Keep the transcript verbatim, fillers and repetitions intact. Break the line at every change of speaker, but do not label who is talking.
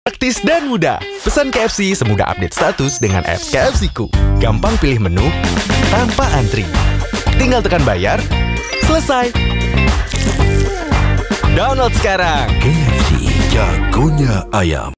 Praktis dan mudah. Pesan K F C semudah update status dengan apps K F C Ku. Gampang pilih menu tanpa antri. Tinggal tekan bayar, selesai. Download sekarang.
K F C, jagonya ayam.